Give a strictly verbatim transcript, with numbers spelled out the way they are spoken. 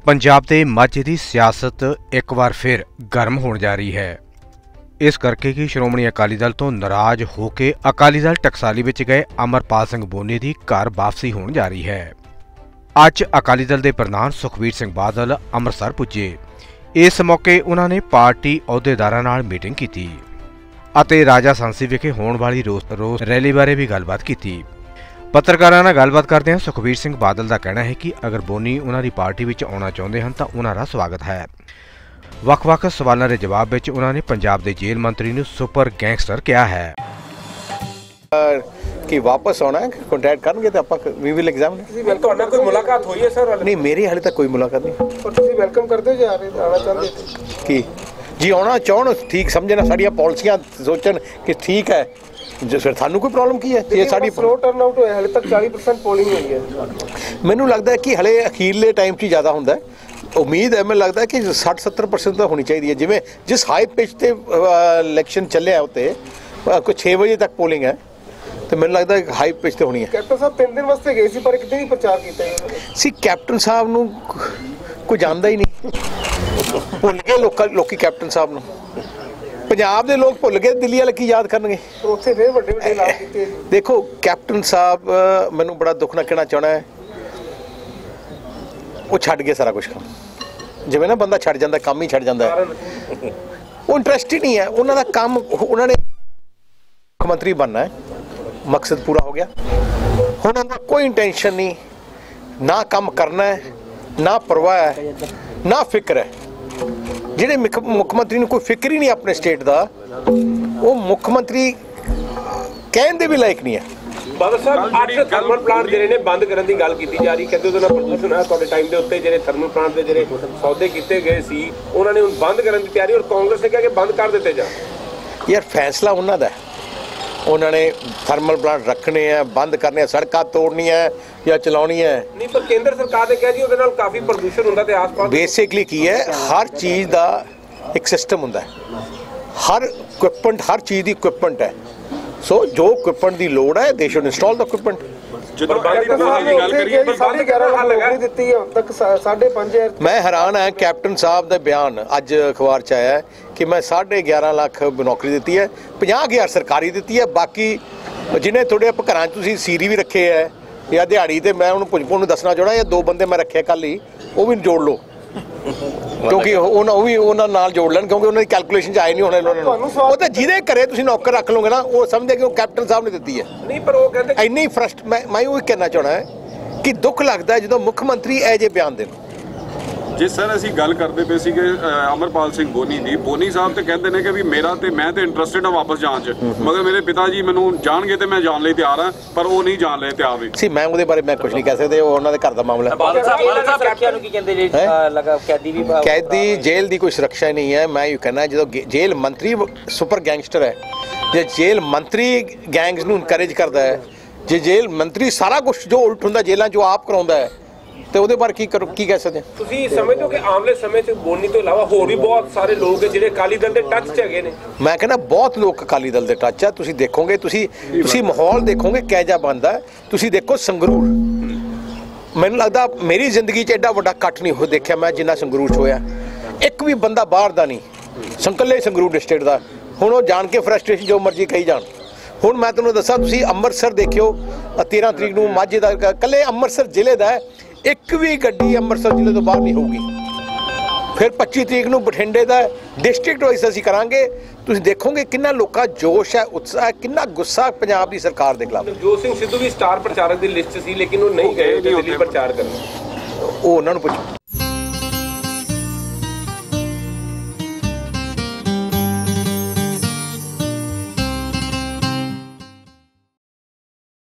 पंजाब के माझे की सियासत एक बार फिर गर्म होने जा रही है। इस करके कि श्रोमणी अकाली दल तो नाराज होकर अकाली दल टकसाली विच गए अमरपाल सिंह बोनी की घर वापसी होने जा रही है। अज अकाली दल के प्रधान सुखबीर सिंह बादल अमृतसर पुजे। इस मौके उन्होंने पार्टी अहुदेदारां नाल मीटिंग की अते राजा सांसी विखे होने वाली रोस रोस रैली बारे भी गलबात की। पत्रकारां नाल गलबात करदे सुखबीर सिंह बादल का कहना है कि अगर बोनी उन्हां दी पार्टी विच आउणा चाहुंदे हन तां उन्हां दा स्वागत है। वख-वख सवालों के जवाब विच उन्होंने पंजाब के जेल मंत्री नूं सुपर गैंगस्टर कहा है कि वापस आना है कॉन्टैक्ट करनगे तो आपां वी विल एग्जामिन। कोई मुलाकात हुई है सर? नहीं, मेरी हाले तक कोई मुलाकात नहीं। पर तुसीं वेलकम करदे जे आना चाहते कि जी आना चाहण ठीक समझना, साडियां पॉलिसियां सोचण कि ठीक है, जो फिर थानू कोई प्रॉब्लम की है? ये साडी स्लो टर्न आउट होया, हाले तक चालीस परसेंट पोलिंग हुई है। मैनू लगता है कि हले अखीरले टाइम च ज़्यादा हुंदा है। उम्मीद है, मैनूं लगता है कि साठ सत्तर परसेंट तो होनी चाहिए। जिवें जिस हाई पिच ते इलैक्शन चलिया उत्ते कोई छे बजे तक पोलिंग है, तो मैनूं लगता है हाई पिच ते होनी है। कैप्टन साहब तीन दिन वास्ते गए सी पर एक दिन ही प्रचार कीता सी। कैप्टन साहब नूं कोई जानदा ही नहीं, भुल गए लोग लोग कैप्टन साहब नूं। पंजाब दे लोग भुल गए, दिल्ली वाले की याद करनगे? उत्थे फिर वड्डे वड्डे ऐलान कीते। देखो कैप्टन साहब, मैनूं बड़ा दुख ना कहना चाहना है, वो छड्ड गए सारा कुछ काम। जिवें ना बंदा छड्ड जांदा, काम ही छड्ड जांदा है, वो इंटरस्ट ही नहीं है उन्हां दा काम। उन्होंने मुख्यमंत्री बनना है, मकसद पूरा हो गया। हुण उन्हां दा कोई इंटेंशन नहीं, ना काम करना है, ना परवाह है, ना फिक्र है। जिहड़े मुख्यमंत्री नूं कोई फिक्र ही नहीं अपने स्टेट का, वो मुख्यमंत्री कहण दे भी लायक नहीं है। बादल साहब अठ थर्मल प्लांट ਜਿਹੜੇ ਨੇ ਬੰਦ ਕਰਨ ਦੀ ਗੱਲ ਕੀਤੀ ਜਾ ਰਹੀ, ਕਹਿੰਦੇ ਉਹਦੇ ਨਾਲ ਪ੍ਰਦੂਸ਼ਣ ਹੈ। ਤੁਹਾਡੇ ਟਾਈਮ ਦੇ ਉੱਤੇ ਜਿਹੜੇ ਥਰਮਲ ਪਲਾਂਟ ਦੇ ਜਿਹੜੇ ਸੌਦੇ ਕੀਤੇ ਗਏ ਸੀ, ਉਹਨਾਂ ਨੇ ਹੁਣ ਬੰਦ ਕਰਨ ਦੀ ਤਿਆਰੀ, ਔਰ ਕਾਂਗਰਸ ਨੇ ਕਿਹਾ ਕਿ ਬੰਦ ਕਰ ਦਿੱਤੇ ਜਾਣ। ਯਾਰ ਫੈਸਲਾ ਉਹਨਾਂ ਦਾ, ਉਹਨਾਂ ਨੇ ਥਰਮਲ ਪਲਾਂਟ ਰੱਖਣੇ ਆ, ਬੰਦ ਕਰਨੇ ਆ, ਸੜਕਾਂ ਤੋੜਨੀਆਂ ਜਾਂ ਚਲਾਉਣੀਆਂ ਨਹੀਂ। ਪਰ ਕੇਂਦਰ ਸਰਕਾਰ ਨੇ ਕਿਹਾ ਜੀ ਉਹਦੇ ਨਾਲ ਕਾਫੀ ਪ੍ਰਦੂਸ਼ਣ ਹੁੰਦਾ ਤੇ ਆਸ-ਪਾਸ। ਬੇਸਿਕਲੀ ਕੀ ਹੈ, ਹਰ ਚੀਜ਼ ਦਾ ਇੱਕ ਸਿਸਟਮ ਹੁੰਦਾ ਹੈ। ਹਰ ਇਕੁਇਪਮੈਂਟ, ਹਰ ਚੀਜ਼ ਦੀ ਇਕੁਇਪਮੈਂਟ ਹੈ। ਸੋ ਜੋ ਇਕੁਇਪਮੈਂਟ ਦੀ ਲੋੜ ਹੈ, ਦੇ ਸ਼ੁਡ ਇੰਸਟਾਲ ਦ ਇਕੁਇਪਮੈਂਟ। मैं हैरान है कैप्टन साहब का बयान अज अखबार च आया कि मैं साढ़े ग्यारह लाख नौकरी दी है, पचास हज़ार सरकारी दी है। बाकी जिन्हें थोड़े घर तुम सीरी भी रखे है या दिहाड़ी, तो मैं उन्होंने पुजपुर दसना चाहना, या दो बंदे मैं रखे कल ही, वो भी जोड़ लो, क्योंकि वो भी उन्होंने नाल जोड़ लैन, क्योंकि उन्होंने कैलकुलेशन आए नहीं होने। वो तो जिदे घरे तुम नौकर रख लोगे ना, वो समझे कि वो कैप्टन साहब ने दी है। नहीं, पर वो कहते इन्नी फ्रस्ट मैं मैं वो कहना चाहना है कि दुख लगता है जो मुख्यमंत्री ए जे बयान देन। जी सर, असीं गल करते पे सी कि अमरपाल सिंह बोनी दी, बोनी साहब तो कहते हैं कि भी मेरा तो मैं तो इंटरस्टिड हाँ वापस जान च, मगर मेरे पिता जी मैनू जाणगे तो मैं जान लई तैयार हाँ, पर वो नहीं जान लई तैयार भी सी। मैं उहदे बारे मैं कुछ नहीं कह सकते, वो उन्होंने घर का मामला है। कैदी जेल की कोई सुरक्षा नहीं है। मैं यूँ कहना जो जेल मंत्री सुपर गैंगस्टर है, जो जेल मंत्री गैंग्स नूं इनकरेज करता है, जो जेल मंत्री सारा कुछ जो उल्ट होंदा जेलों जो आप कराउंदा है, तो ਉਹਦੇ ਬਾਰੇ ਕੀ ਕਰੋ ਕੀ ਕਹਿ ਸਕਦੇ? ਤੁਸੀਂ ਸਮਝਦੇ ਹੋ ਕਿ ਆਉਣਲੇ ਸਮੇਂ 'ਚ ਬੋਨੀ ਤੋਂ ਇਲਾਵਾ ਹੋਰ ਵੀ ਬਹੁਤ ਸਾਰੇ ਲੋਕ ਜਿਹੜੇ ਅਕਾਲੀ ਦਲ ਦੇ ਟੱਚ 'ਚ ਹੈਗੇ ਨੇ? ਮੈਂ ਕਹਿੰਦਾ ਬਹੁਤ ਲੋਕ ਅਕਾਲੀ ਦਲ ਦੇ ਟੱਚ ਆ। ਤੁਸੀਂ ਦੇਖੋਗੇ, ਤੁਸੀਂ ਤੁਸੀਂ ਮਾਹੌਲ ਦੇਖੋਗੇ ਕਿਹੋ ਜਿਹਾ ਬਣਦਾ। ਤੁਸੀਂ ਦੇਖੋ ਸੰਗਰੂਰ, ਮੈਨੂੰ ਲੱਗਦਾ ਮੇਰੀ ਜ਼ਿੰਦਗੀ 'ਚ ਐਡਾ ਵੱਡਾ ਕੱਟ ਨਹੀਂ ਹੋ ਦੇਖਿਆ ਮੈਂ ਜਿੰਨਾ ਸੰਗਰੂਰ 'ਚ ਹੋਇਆ। ਇੱਕ ਵੀ ਬੰਦਾ ਬਾਹਰ ਦਾ ਨਹੀਂ, ਸੰਕਲੇ ਸੰਗਰੂਰ ਡਿਸਟ੍ਰਿਕਟ ਦਾ। ਹੁਣ ਉਹ ਜਾਣ ਕੇ ਫਰਸਟ੍ਰੇਸ਼ਨ ਜੋ ਮਰਜ਼ੀ ਕਹੀ ਜਾਣ। ਹੁਣ ਮੈਂ ਤੁਹਾਨੂੰ ਦੱਸਾਂ, ਤੁਸੀਂ ਅੰਮ੍ਰਿਤਸਰ ਦੇਖਿਓ, तेरह तरीक ਨੂੰ ਮਾਝੇ ਦਾ ਕੱਲੇ ਅੰਮ੍ਰਿਤਸਰ ਜ਼ਿਲ੍ਹੇ ਦਾ एक भी गड्डी अमृतसर जिले तो बाहर नहीं होगी। फिर पच्चीस तरीक ਨੂੰ बठिंडे का डिस्ट्रिक्ट वाइज असीं करांगे। तुसीं देखोगे कितना लोका जोश है, उत्साह है, कितना गुस्सा पंजाब की सरकार के खिलाफ। नवजोत सिंह सिद्धू भी स्टार प्रचारक की लिस्ट सी, लेकिन वो नहीं गए दिल्ली प्रचार करने। वो उन्होंने पुछो।